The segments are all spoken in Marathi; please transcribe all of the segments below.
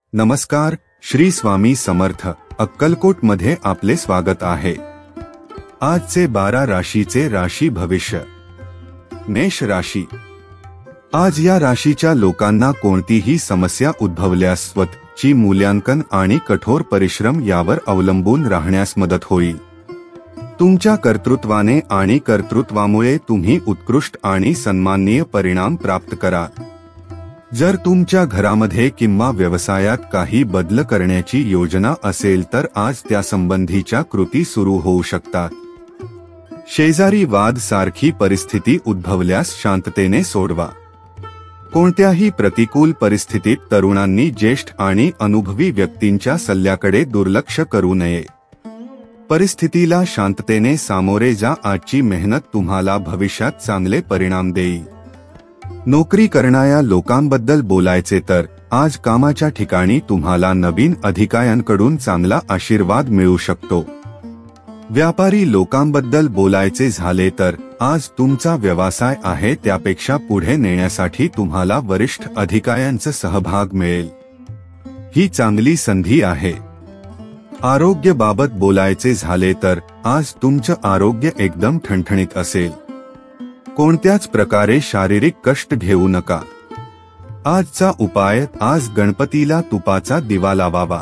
नमस्कार, श्री स्वामी समर्थ अक्कलकोट मध्ये आपले स्वागत आहे। आजचे 12 राशीचे राशी भविष्य। मेष राशी। आज या राशीच्या लोकांना कोणतीही समस्या उद्भवल्यास स्वतःची मूल्यांकन आणि कठोर परिश्रम यावर अवलंबून राहण्यास मदत होईल। तुमच्या कर्तृत्वाने आणि कर्तृत्वामुळे तुम्ही उत्कृष्ट आणि सन्माननीय परिणाम प्राप्त कराल। जर तुमच्या घरामध्ये किंवा व्यवसायात काही बदल करण्याची योजना असेल तर आज त्यासंबंधीच्या कृती सुरू होऊ शकतात। शेजारी वाद सारखी परिस्थिती उद्भवल्यास शांततेने सोडवा। कोणत्याही प्रतिकूल परिस्थितीत तरुणांनी ज्येष्ठ आणि अनुभवी व्यक्तींच्या सल्ल्याकडे दुर्लक्ष करू नये। परिस्थितीला शांततेने सामोरे जा। आजची मेहनत तुम्हाला भविष्यात चांगले परिणाम देईल। नोकरी करणाऱ्या लोकांबद्दल बोलायचे तर आज कामाच्या ठिकाणी तुम्हाला नवीन अधिकाऱ्यांकडून चांगला आशीर्वाद मिळू शकतो। व्यापारी लोकांबद्दल बोलायचे झाले तर आज तुमचा व्यवसाय आहे त्यापेक्षा पुढे नेण्यासाठी तुम्हाला वरिष्ठ अधिकाऱ्यांचा सहभाग मिळेल। ही चांगली संधी आहे। आरोग्याबाबत बोलायचे झाले तर आज तुमचे आरोग्य एकदम ठणठणीत असेल। कोणत्याच प्रकारे शारीरिक कष्ट घेऊ नका। आजचा उपाय, आज गणपतीला तुपाचा दिवा लावावा।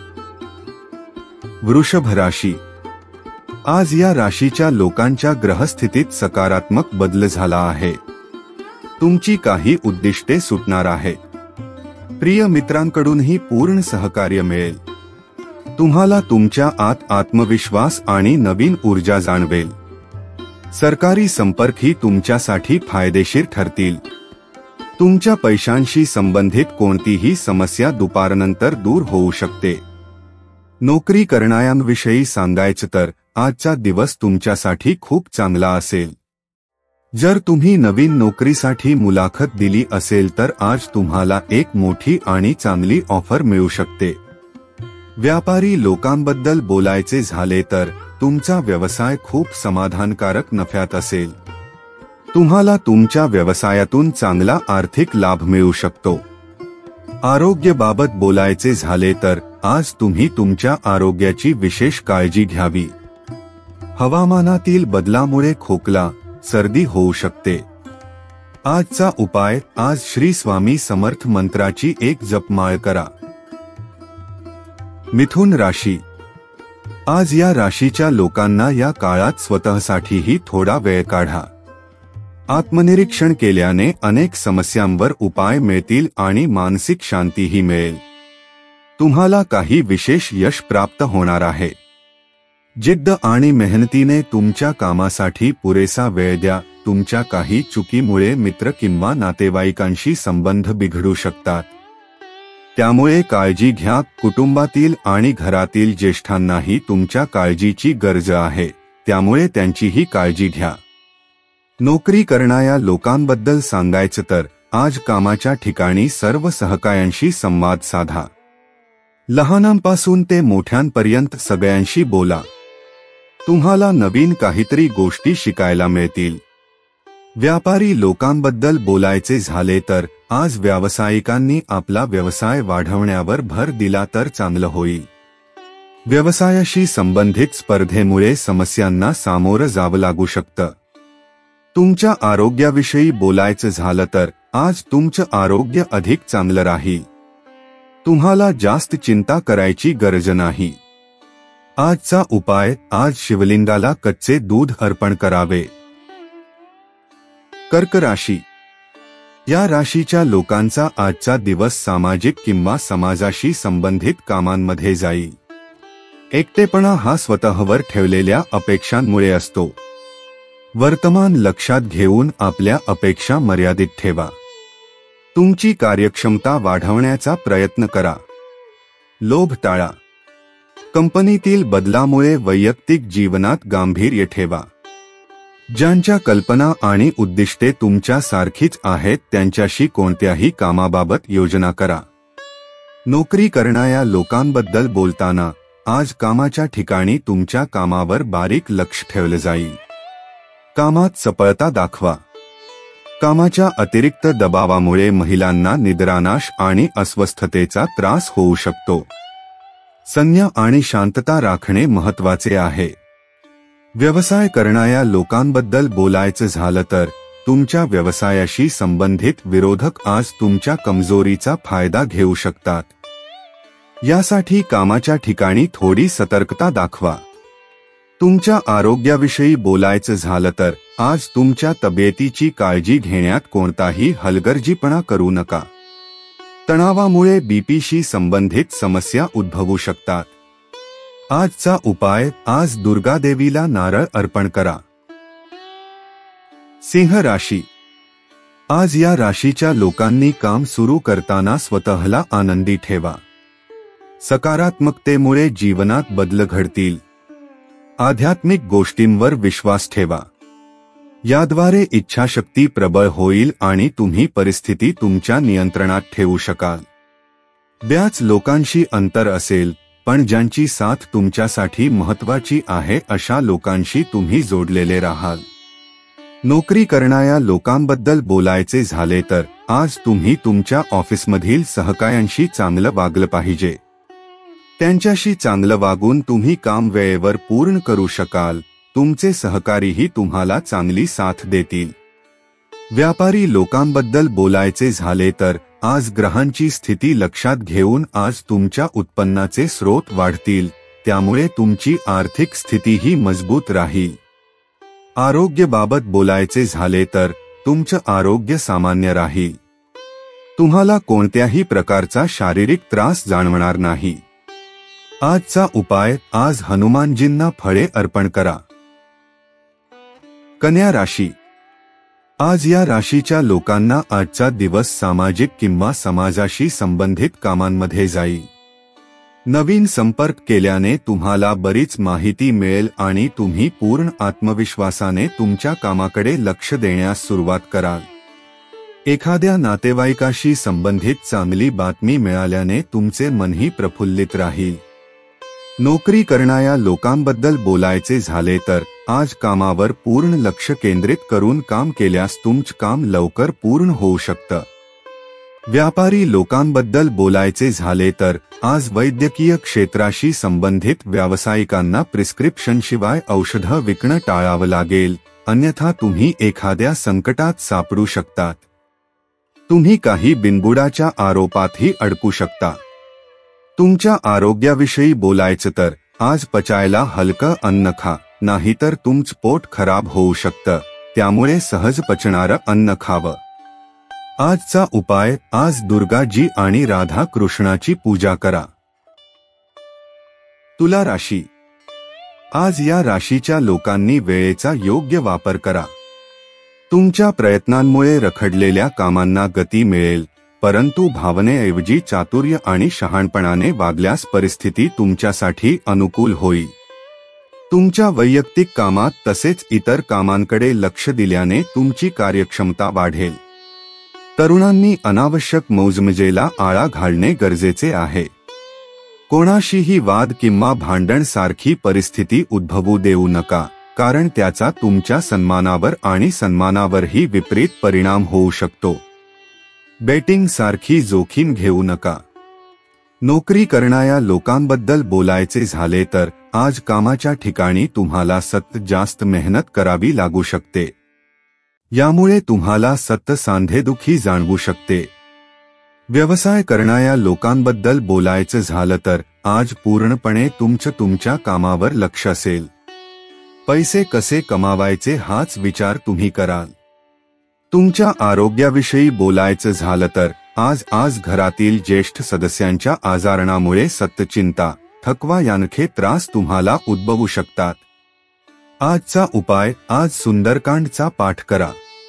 वृषभ राशी। आज या राशीच्या लोकांच्या ग्रहस्थितीत सकारात्मक बदल झाला आहे। तुमची काही उद्दिष्टे सुटणार आहेत। प्रिय मित्रांकडूनही पूर्ण सहकार्य मिळेल। तुम्हाला तुमच्या आत आत्मविश्वास आणि नवीन ऊर्जा जाणवेल। सरकारी संपर्कही तुमच्यासाठी फायदेशीर ठरतील। तुमच्या पैशांशी संबंधित कोणतीही समस्या दुपारनंतर दूर होऊ शकते। नोकरी करणाऱ्यांविषयी सांगायचं तर आजचा दिवस तुमच्यासाठी खूप चांगला असेल। जर तुम्ही नवीन नोकरीसाठी मुलाखत दिली असेल तर आज तुम्हाला एक मोठी आणि चांगली ऑफर मिळू शकते। व्यापारी लोकांबद्दल बोलायचे झाले तर तुमचा व्यवसाय खूप समाधानकारक नफ्यात असेल। तुम्हाला तुमच्या व्यवसायातून चांगला आर्थिक लाभ मिळू शकतो। आरोग्याबाबत बोलायचे झाले तर आज तुम्ही तुमच्या आरोग्याची विशेष काळजी घ्यावी। हवामानातील बदलामुळे खोकला, सर्दी होऊ शकते। आजचा उपाय, आज श्री स्वामी समर्थ मंत्राची एक जपमाळ करा। मिथुन राशी। आज या राशीच्या लोकांना या काळात स्वतःसाठीही थोडा वेळ काढा। आत्मनिरीक्षण केल्याने अनेक समस्यांवर उपाय मिळतील आणि मानसिक शांतीही मिळेल। तुम्हाला काही विशेष यश प्राप्त होणार आहे। जिद्द आणि मेहनतीने तुमच्या कामासाठी पुरेसा वेळ द्या। तुमच्या काही चुकीमुळे मित्र किंवा नातेवाईकांशी संबंध बिघडू शकतात। त्यामुळे काळजी घ्या। कुटुंबातील आणि घरातील ज्येष्ठांनाही तुमच्या काळजीची गरज आहे, त्यामुळे त्यांचीही काळजी घ्या। नोकरी करणाऱ्या लोकांबद्दल सांगायचं तर आज कामाच्या ठिकाणी सर्व सहकाऱ्यांशी संवाद साधा। लहानांपासून ते मोठ्यांपर्यंत सगळ्यांशी बोला। तुम्हाला नवीन काहीतरी गोष्टी शिकायला मिळतील। व्यापारी लोकांबद्दल बोलायचे झाले तर आज व्यावसायिकांनी आपला व्यवसाय वाढवण्यावर भर दिला तर चांगलं होईल। व्यवसायाशी संबंधित स्पर्धेमुळे समस्यांना सामोरं जावं लागू शकतं। तुमच्या आरोग्याविषयी बोलायचं झालं तर आज तुमचं आरोग्य अधिक चांगलं राहील। तुम्हाला जास्त चिंता करायची गरज नाही। आजचा उपाय, आज शिवलिंगाला कच्चे दूध अर्पण करावे। कर्क राशी। या राशीच्या लोकांचा आजचा दिवस सामाजिक किंवा समाजाशी संबंधित कामांमध्ये जाईल। एकटेपणा हा स्वतःवर ठेवलेल्या अपेक्षांमुळे असतो। वर्तमान लक्षात घेऊन आपल्या अपेक्षा मर्यादित ठेवा। तुमची कार्यक्षमता वाढवण्याचा प्रयत्न करा। लोभ टाळा। कंपनीतील बदलामुळे वैयक्तिक जीवनात गांभीर्य ठेवा। ज्यांच्या कल्पना आणि उद्दिष्टे तुमच्या सारखीच आहेत त्यांच्याशी कोणत्याही कामाबाबत योजना करा। नोकरी करणाऱ्या लोकांबद्दल बोलताना आज कामाच्या ठिकाणी तुमच्या कामावर बारीक लक्ष ठेवलं जाईल। कामात सफलता दाखवा। कामाच्या अतिरिक्त दबावामुळे महिलांना निद्रानाश आणि अस्वस्थतेचा त्रास होऊ शकतो. संयम आणि शांतता राखणे महत्त्वाचे आहे. व्यवसाय करणाऱ्या लोकांबद्दल बोलायचं झालं तर तुमच्या व्यवसायाशी संबंधित विरोधक आज तुमच्या कमजोरीचा फायदा घेऊ शकतात. यासाठी कामाच्या ठिकाणी थोडी सतर्कता दाखवा. तुमच्या आरोग्याविषयी बोलायचं झालं तर आज तुमच्या तब्येतीची काळजी घेण्यात कोणताही हलगर्जीपणा करू नका. तणावामुळे बीपीशी संबंधित समस्या उद्भवू शकतात. आजचा उपाय, आज दुर्गादेवीला नारळ अर्पण करा. सिंह राशी. आज या राशीच्या लोकांनी काम सुरू करताना स्वतःला आनंदी ठेवा. सकारात्मकतेमुळे जीवनात बदल घडतील. आध्यात्मिक गोष्टींवर विश्वास ठेवा. याद्वारे इच्छाशक्ती प्रबळ होईल आणि तुम्ही परिस्थिती तुमच्या नियंत्रणात ठेवू शकाल. बऱ्याच लोकांशी अंतर असेल, पण ज्यांची साथ तुमच्यासाठी महत्त्वाची आहे अशा लोकांशी तुम्ही जोडलेले राहाल. नोकरी करणाऱ्या लोकांबद्दल बोलायचे झाले तर आज तुम्ही तुमच्या ऑफिसमधील सहकाऱ्यांशी चांगलं वागलं पाहिजे. त्यांच्याशी चांगलं वागून तुम्ही काम वेळेवर पूर्ण करू शकाल. तुमचे सहकारीही तुम्हाला चांगली साथ देतील. व्यापारी लोकांबद्दल बोलायचे झाले तर आज ग्रहांची स्थिती लक्षात घेऊन आज तुमच्या उत्पन्नाचे स्रोत वाढतील, त्यामुळे तुमची आर्थिक स्थितीही मजबूत राहील. आरोग्याबाबत बोलायचे झाले तर तुमचं आरोग्य सामान्य राहील. तुम्हाला कोणत्याही प्रकारचा शारीरिक त्रास जाणवणार नाही. आजचा उपाय, आज हनुमानजींना फळे अर्पण करा. कन्या राशी. आज या राशीच्या लोकांना आजचा दिवस सामाजिक किंवा समाजाशी संबंधित कामांमध्ये जाईल. नवीन संपर्क केल्याने तुम्हाला बरीच माहिती मिळेल आणि तुम्ही पूर्ण आत्मविश्वासाने तुमच्या कामाकडे लक्ष देण्यास सुरुवात कराल. एखाद्या नातेवाईकाशी संबंधित चांगली बातमी मिळाल्याने तुमचे मनही प्रफुल्लित राहील. नोकरी करणाऱ्या लोकांबद्दल बोलायचे झाले तर आज कामावर पूर्ण लक्ष केंद्रित करून काम केल्यास तुमचं काम लवकर पूर्ण होऊ शकतं. व्यापारी लोकांबद्दल बोलायचे झाले तर आज वैद्यकीय क्षेत्राशी संबंधित व्यावसायिकांना प्रिस्क्रिप्शनशिवाय औषधं विकणं टाळावं लागेल, अन्यथा तुम्ही एखाद्या संकटात सापडू शकतात. तुम्ही काही बिनबुडाच्या आरोपातही अडकू शकता. तुमच्या आरोग्याविषयी बोलायचं तर आज पचायला हलकं अन्न खा, नाहीतर तुमचं पोट खराब होऊ शकतं, त्यामुळे सहज पचणारं अन्न खावं. आजचा उपाय, आज दुर्गाजी आणि राधा कृष्णाची पूजा करा. तुला राशी. आज या राशीच्या लोकांनी वेळेचा योग्य वापर करा. तुमच्या प्रयत्नांमुळे रखडलेल्या कामांना गती मिळेल, परंतु भावनेऐवजी चातुर्य आणि शहाणपणाने वागल्यास परिस्थिती तुमच्यासाठी अनुकूल होईल. तुमच्या वैयक्तिक कामात तसेच इतर कामांकडे लक्ष दिल्याने तुमची कार्यक्षमता वाढेल. तरुणांनी अनावश्यक मौजमजेला आळा घालणे गरजेचे आहे. कोणाशीही वाद किंवा भांडण सारखी परिस्थिती उद्भवू देऊ नका, कारण त्याचा तुमच्या सन्मानावर आणि सन्मानावरही विपरीत परिणाम होऊ शकतो. बेटिंग सारखी जोखीम घेऊ नका. नोकरी करणाऱ्या लोकांबद्दल बोलायचे झाले तर आज कामाच्या ठिकाणी तुम्हाला सतत जास्त मेहनत करावी लागू शकते. यामुळे तुम्हाला सतत सांधेदुखी जाणवू शकते. व्यवसाय करणाऱ्या लोकांबद्दल बोलायचं झालं तर आज पूर्णपणे तुमच्या कामावर लक्ष असेल. पैसे कसे कमावायचे हाच विचार तुम्ही कराल. तुमच्या आरोग्याविषयी बोलायचं झालं तर आज घरातील ज्येष्ठ सदस्यांच्या आजारणामुळे सतत चिंता, थकवा यांसारखे त्रास तुम्हाला उद्भवू शकतात. आजचा उपाय, आज सुंदरकांडचा पाठ करा.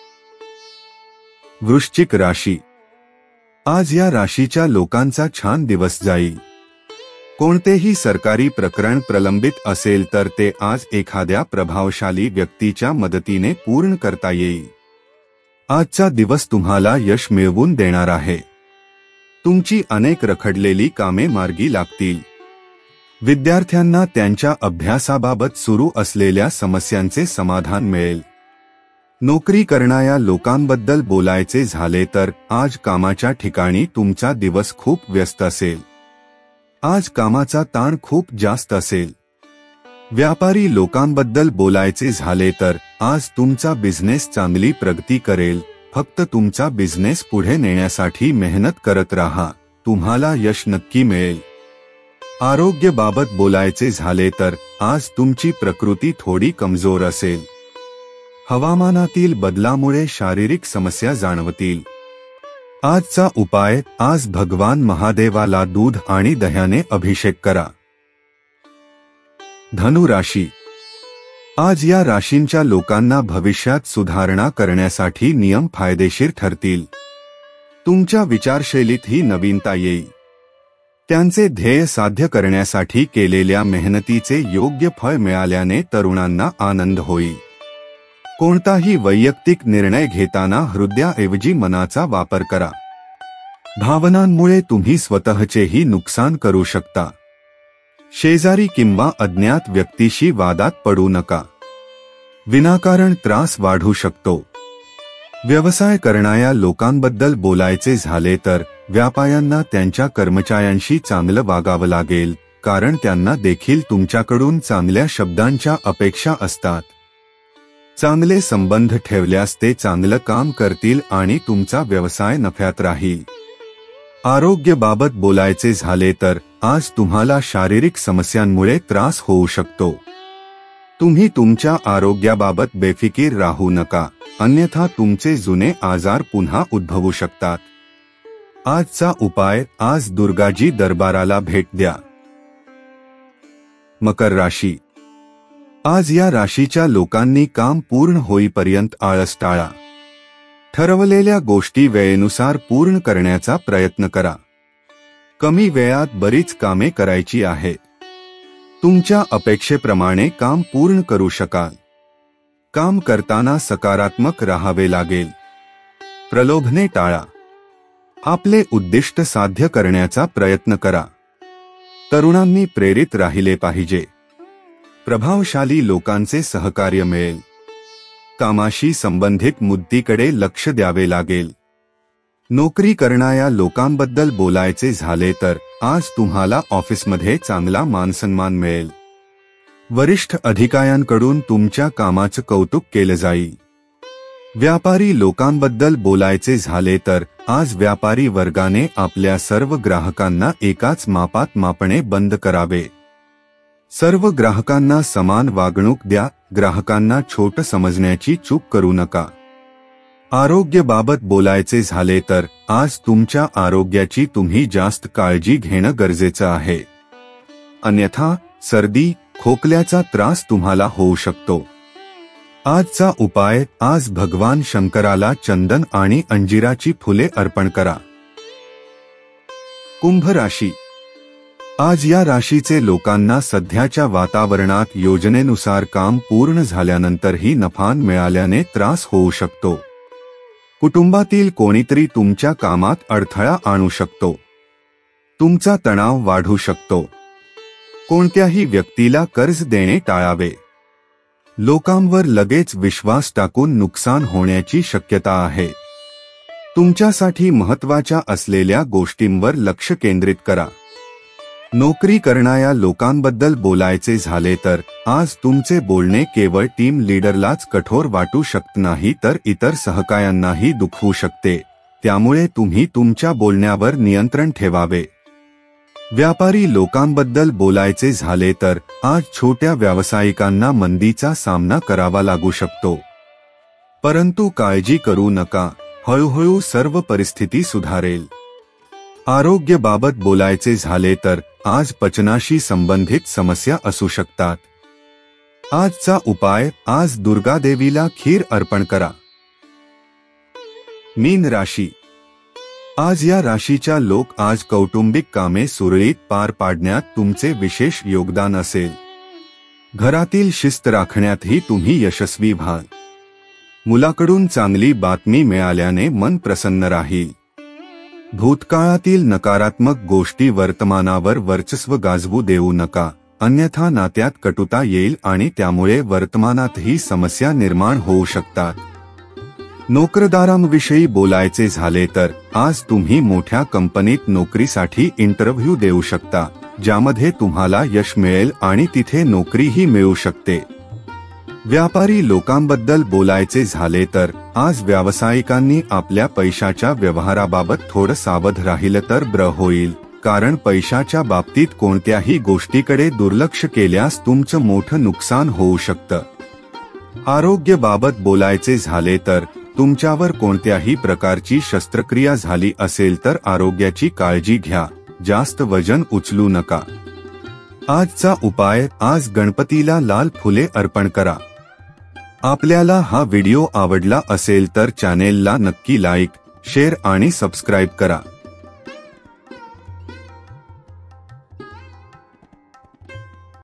वृश्चिक राशी. आज या राशीच्या लोकांचा छान दिवस जाईल. कोणतेही सरकारी प्रकरण प्रलंबित असेल तर ते आज एखाद्या प्रभावशाली व्यक्तीच्या मदतीने पूर्ण करता येईल. आजचा दिवस तुम्हाला यश मिळवून देणार आहे. तुमची अनेक रखडलेली कामे मार्गी लागतील. विद्यार्थ्यांना त्यांच्या अभ्यासाबाबत सुरू असलेल्या समस्यांचे समाधान मिळेल. नोकरी करणाऱ्या लोकांबद्दल बोलायचे झाले तर आज कामाच्या ठिकाणी तुमचा दिवस खूप व्यस्त असेल. आज कामाचा ताण खूप जास्त असेल. व्यापारी लोकांबद्दल बोलायचे झाले तर आज तुमचा बिझनेस चांगली प्रगती करेल. फक्त तुमचा बिझनेस पुढे नेण्यासाठी मेहनत करत राहा, तुम्हाला यश नक्की मिळेल. आरोग्याबाबत बोलायचे झाले तर आज तुमची प्रकृती थोडी कमजोर असेल. हवामानातील बदलामुळे शारीरिक समस्या जाणवतील. आजचा उपाय, आज भगवान महादेवाला दूध आणि दह्याने अभिषेक करा. धनु राशी. आज या राशींच्या लोकांना भविष्यात सुधारणा करण्यासाठी नियम फायदेशीर ठरतील. तुमच्या विचारशैलीतही नवीनता येईल. त्यांचे ध्येय साध्य करण्यासाठी केलेल्या मेहनतीचे योग्य फळ मिळाल्याने तरुणांना आनंद होईल. कोणताही वैयक्तिक निर्णय घेताना हृदयाऐवजी मनाचा वापर करा. भावनांमुळे तुम्ही स्वतःचेही नुकसान करू शकता. शेजारी किंवा अज्ञात व्यक्तीशी वादात पडू नका. विनाकारण त्रास वाढू शकतो. व्यवसाय करणाऱ्या लोकांबद्दल बोलायचे झाले तर व्यापाऱ्यांना त्यांच्या कर्मचाऱ्यांशी चांगलं वागावं लागेल, कारण त्यांना देखील तुमच्याकडून चांगल्या शब्दांच्या अपेक्षा असतात. चांगले संबंध ठेवल्यास ते चांगलं काम करतील आणि तुमचा व्यवसाय नफ्यात राहील. आरोग्याबाबत बोलायचे झाले तर आज तुम्हाला शारीरिक समस्यांमुळे त्रास होऊ शकतो. तुम्ही तुमच्या आरोग्याबाबत बेफिकीर राहू नका, अन्यथा तुमचे जुने आजार पुन्हा उद्भवू शकतात. आजचा उपाय, आज दुर्गाजी दरबाराला भेट द्या. मकर राशी. आज या राशीच्या लोकांनी काम पूर्ण होईपर्यंत आळस टाळा. ठरवलेल्या गोष्टी वेळेनुसार पूर्ण करण्याचा प्रयत्न करा. कमी वेळात बरीच कामे करायची आहेत. तुमच्या अपेक्षेप्रमाणे काम पूर्ण करू शकाल. काम करताना सकारात्मक राहावे लागेल. प्रलोभने टाळा. आपले उद्दिष्ट साध्य करण्याचा प्रयत्न करा. तरुणांनी प्रेरित राहिले पाहिजे. प्रभावशाली लोकांचे सहकार्य मिळेल. कामाशी संबंधित मुद्द्याकडे लक्ष द्यावे लागेल. नोकरी करणाऱ्या लोकांबद्दल बोलायचे झाले तर आज तुम्हाला ऑफिसमध्ये चांगला मानसन्मान मिळेल. वरिष्ठ अधिकाऱ्यांकडून तुमच्या कामाचं कौतुक केलं जाईल. व्यापारी लोकांबद्दल बोलायचे झाले तर आज व्यापारी वर्गाने आपल्या सर्व ग्राहकांना एकाच मापात मापणे बंद करावे. सर्व ग्राहकांना समान वागणूक द्या. ग्राहकांना छोट समजण्याची चूक करू नका. आरोग्याबाबत बोलायचे झाले तर आज तुमच्या आरोग्याची तुम्ही जास्त काळजी घेणं गरजेचं आहे. अन्यथा सर्दी, खोकल्याचा त्रास तुम्हाला होऊ शकतो. आजचा उपाय, आज भगवान शंकराला चंदन आणि अंजिराची फुले अर्पण करा. कुंभ राशी. आज या राशीचे लोकांना सध्याच्या वातावरणात योजनेनुसार काम पूर्ण झाल्यानंतरही नफा मिळाल्याने त्रास होऊ शकतो. कुटुंबातील कोणीतरी तुमच्या कामात अडथळा आणू शकतो. तुमचा तणाव वाढू शकतो. कोणत्याही व्यक्तीला कर्ज देणे टाळावे. लोकांवर लगेच विश्वास टाकून नुकसान होण्याची शक्यता आहे. तुमच्यासाठी महत्त्वाच्या असलेल्या गोष्टींवर लक्ष केंद्रित करा. नोकरी करणाऱ्या लोकांबद्दल बोलायचे झाले तर आज तुमचे बोलणे केवळ टीम लीडरलाच कठोर वाटू शकत नाही तर इतर सहकाऱ्यांनाही दुखवू शकते. त्यामुळे तुम्ही तुमच्या बोलण्यावर नियंत्रण ठेवावे. व्यापारी लोकांबद्दल बोलायचे झाले तर आज छोट्या व्यावसायिकांना मंदीचा सामना करावा लागू शकतो. परंतु काळजी करू नका, हळूहळू सर्व परिस्थिती सुधारेल. आरोग्याबाबत बोलायचे झाले तर आज पचनाशी संबंधित समस्या असू शकतात. आजचा उपाय, आज दुर्गा देवीला खीर अर्पण करा. मीन राशी. आज या राशीच्या लोक आज कौटुंबिक कामे सुरळीत पार पाडण्यात तुमचे विशेष योगदान असेल. घरातील शिस्त राखण्यातही तुम्ही यशस्वी व्हाल. मुलाकडून चांगली बातमी मिळाल्याने मन प्रसन्न राहील. भूतकाळातील नकारात्मक गोष्टी वर्तमानावर वर्चस्व गाजवू देऊ नका, अन्यथा नात्यात कटुता येईल आणि त्यामुळे वर्तमानातही समस्या निर्माण होऊ शकतात. नोकरदारांविषयी बोलायचे झाले तर आज तुम्ही मोठ्या कंपनीत नोकरीसाठी इंटरव्ह्यू देऊ शकता, ज्यामध्ये तुम्हाला यश मिळेल आणि तिथे नोकरीही मिळू शकते. व्यापारी लोकांबद्दल बोलायचे झाले तर आज व्यावसायिकांनी आपल्या पैशाच्या व्यवहाराबाबत थोडं सावध राहिलं तर बरं होईल, कारण पैशाच्या बाबतीत कोणत्याही गोष्टीकडे दुर्लक्ष केल्यास तुमचं मोठं नुकसान होऊ शकतं. आरोग्याबाबत बोलायचे झाले तर तुमच्यावर कोणत्याही प्रकारची शस्त्रक्रिया झाली असेल तर आरोग्याची काळजी घ्या, जास्त वजन उचलू नका. आजचा उपाय, आज गणपतीला लाल फुले अर्पण करा. आपल्याला हा व्हिडिओ आवडला असेल तर चॅनेलला नक्की लाईक, शेअर आणि सबस्क्राईब करा.